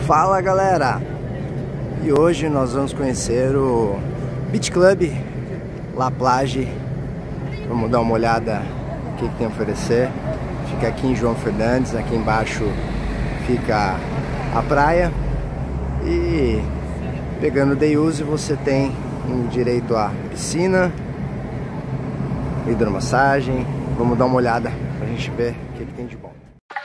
Fala galera! E hoje nós vamos conhecer o Beach Club La Plage. Vamos dar uma olhada no que tem a oferecer. Fica aqui em João Fernandes, aqui embaixo fica a praia. E pegando o day use você tem direito à piscina, hidromassagem. Vamos dar uma olhada pra gente ver o que tem de bom.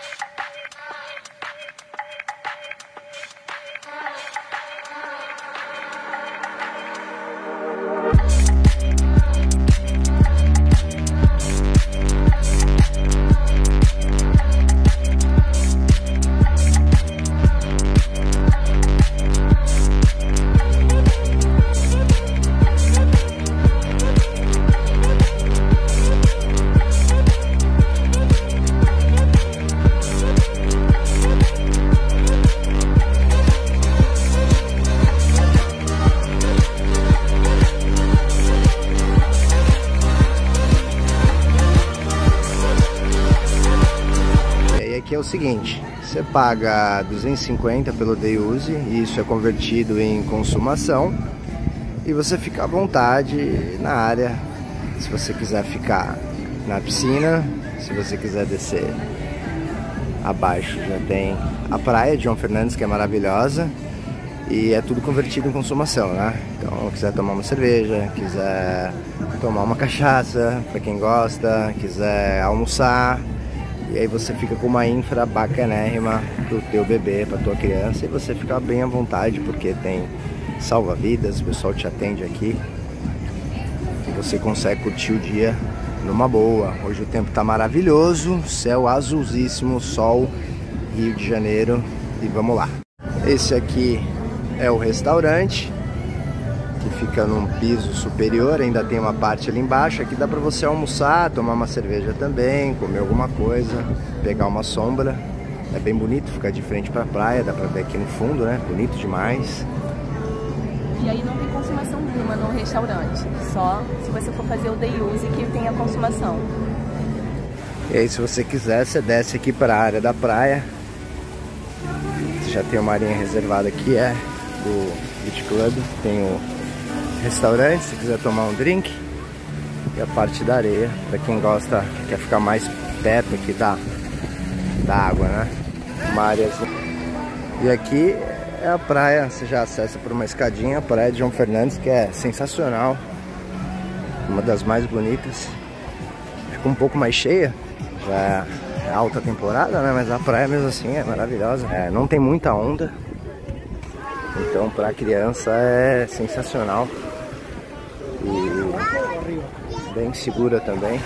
Aqui é o seguinte, você paga 250 pelo day use, e isso é convertido em consumação, e você fica à vontade na área. Se você quiser ficar na piscina, se você quiser descer abaixo, já tem a praia de João Fernandes, que é maravilhosa, e é tudo convertido em consumação, né? Então, quiser tomar uma cerveja, quiser tomar uma cachaça, para quem gosta, quiser almoçar. E aí você fica com uma infra bacanérrima pro teu bebê, pra tua criança, e você fica bem à vontade, porque tem salva-vidas, o pessoal te atende aqui. E você consegue curtir o dia numa boa. Hoje o tempo tá maravilhoso, céu azulzíssimo, sol, Rio de Janeiro, e vamos lá. Esse aqui é o restaurante, que fica num piso superior, ainda tem uma parte ali embaixo. Aqui dá pra você almoçar, tomar uma cerveja também, comer alguma coisa, pegar uma sombra. É bem bonito, fica de frente pra praia, dá pra ver aqui no fundo, né? Bonito demais. E aí não tem consumação nenhuma no restaurante, só se você for fazer o day use que tem a consumação. E aí se você quiser, você desce aqui para a área da praia. Você já tem uma arinha reservada aqui, é do Beach Club, tem o restaurante, se quiser tomar um drink, e a parte da areia, para quem gosta, quer ficar mais perto aqui da água, né? Uma área. E aqui é a praia, você já acessa por uma escadinha, a praia de João Fernandes, que é sensacional, uma das mais bonitas. Ficou um pouco mais cheia, já é alta temporada, né? Mas a praia mesmo assim é maravilhosa. Não tem muita onda, então para criança é sensacional. E bem segura também.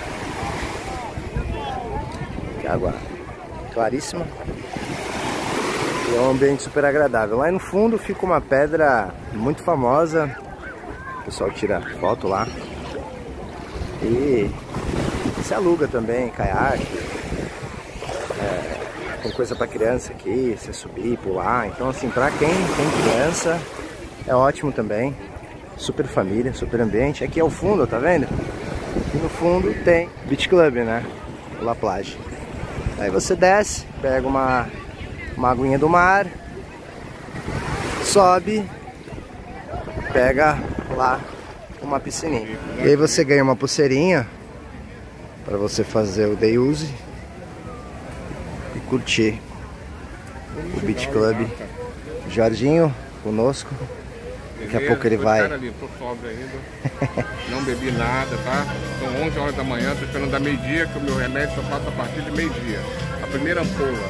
Que água claríssima. E é um ambiente super agradável. Lá no fundo fica uma pedra muito famosa. O pessoal tira foto lá. E se aluga também, caiaque. Tem coisa para criança aqui, você subir, pular. Então assim, para quem tem criança, é ótimo também. Super família, super ambiente. Aqui é o fundo, tá vendo? E no fundo tem Beach Club, né? La Plage. Aí você desce, pega uma aguinha do mar, sobe, pega lá uma piscininha. E aí você ganha uma pulseirinha para você fazer o day use e curtir o Beach Club. Jorginho conosco. Daqui a pouco ele vai. Ali, tô sóbrio ainda. Não bebi nada, tá? São 11 horas da manhã, tô esperando dar meio-dia, que o meu remédio só passa a partir de meio-dia. A primeira ampola.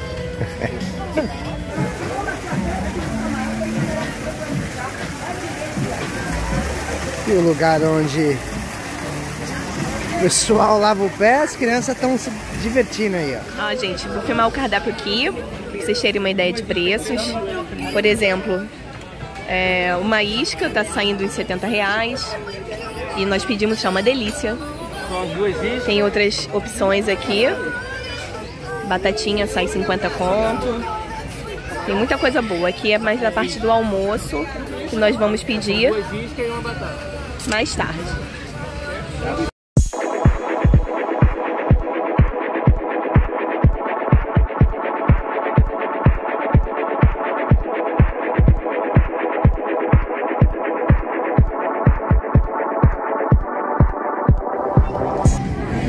E o lugar onde o pessoal lava o pé, as crianças estão se divertindo aí, ó. Ó, gente, vou filmar o cardápio aqui, pra vocês terem uma ideia de preços. Por exemplo, uma isca tá saindo em R$70 e nós pedimos, tá uma delícia. Tem outras opções aqui. Batatinha sai 50 conto. Tem muita coisa boa. Aqui é mais da parte do almoço, que nós vamos pedir mais tarde.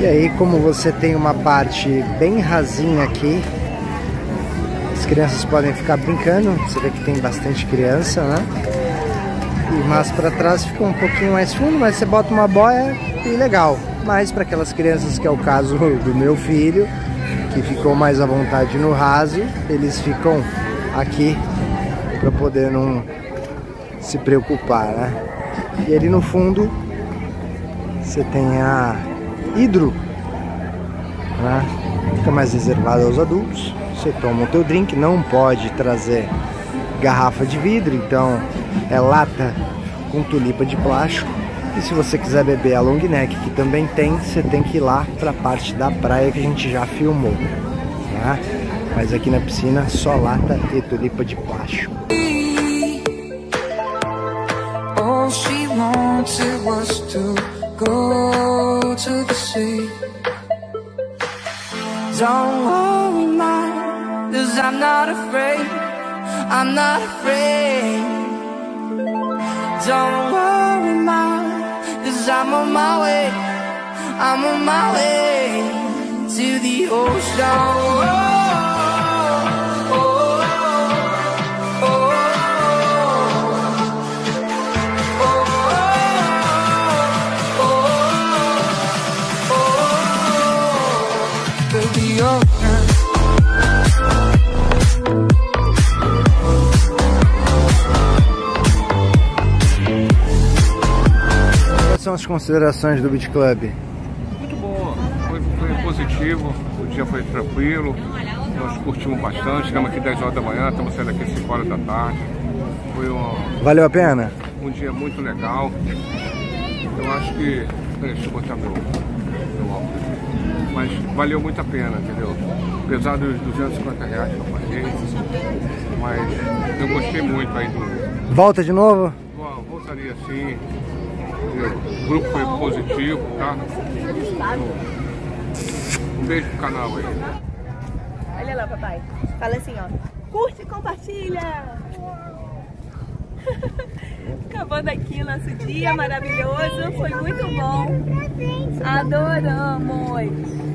E aí, como você tem uma parte bem rasinha aqui, as crianças podem ficar brincando. Você vê que tem bastante criança, né? E mais para trás fica um pouquinho mais fundo, mas você bota uma boia e legal. Mas para aquelas crianças, que é o caso do meu filho, que ficou mais à vontade no raso, eles ficam aqui para poder não se preocupar, né? E ali no fundo você tem a hidro, né? Fica mais reservado aos adultos. Você toma o teu drink, não pode trazer garrafa de vidro, então é lata com tulipa de plástico. E se você quiser beber a long neck, que também tem, você tem que ir lá para a parte da praia que a gente já filmou, tá? Mas aqui na piscina só lata e tulipa de plástico. All she wanted was to go to the sea. Don't worry, ma, 'cause I'm not afraid. I'm not afraid. Don't worry, ma, 'cause I'm on my way. I'm on my way to the ocean. Quais são as considerações do Beach Club? Muito bom, foi positivo, o dia foi tranquilo, nós curtimos bastante, chegamos aqui 10 horas da manhã, estamos saindo aqui 5 horas da tarde. Foi Valeu a pena? Um dia muito legal. Eu acho que... Deixa eu botar meu óculos. Mas valeu muito a pena, entendeu? Apesar dos R$250 que eu paguei, mas eu gostei muito aí do... Volta de novo? Voltaria sim. O grupo foi positivo, tá? Um beijo pro canal aí. Olha lá, papai. Fala assim, ó. Curte e compartilha! Acabando aqui nosso dia maravilhoso. Foi muito bom. Adoramos!